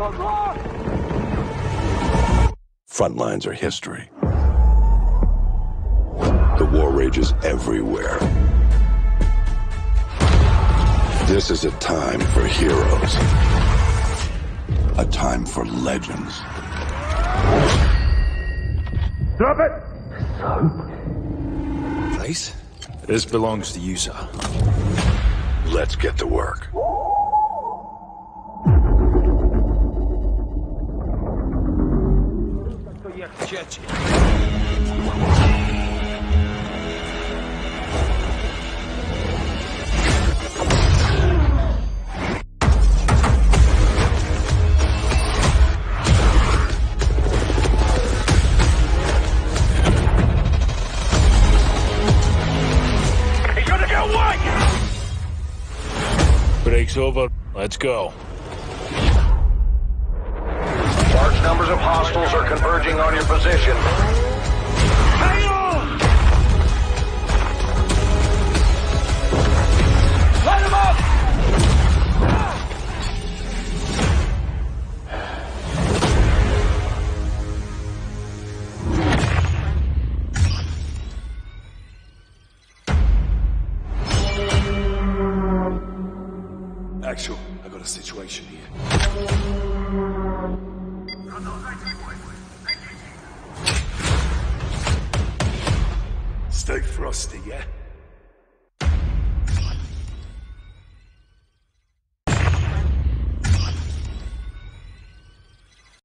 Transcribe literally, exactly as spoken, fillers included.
Front lines are history. The war rages everywhere. This is a time for heroes. A time for legends. Drop it! So? Place? This belongs to you, sir. Let's get to work. Break's over. Let's go. Large numbers of hostiles are converging on your position. Hang on! Light them up! Actual, I got a situation here. Stay frosty, yeah?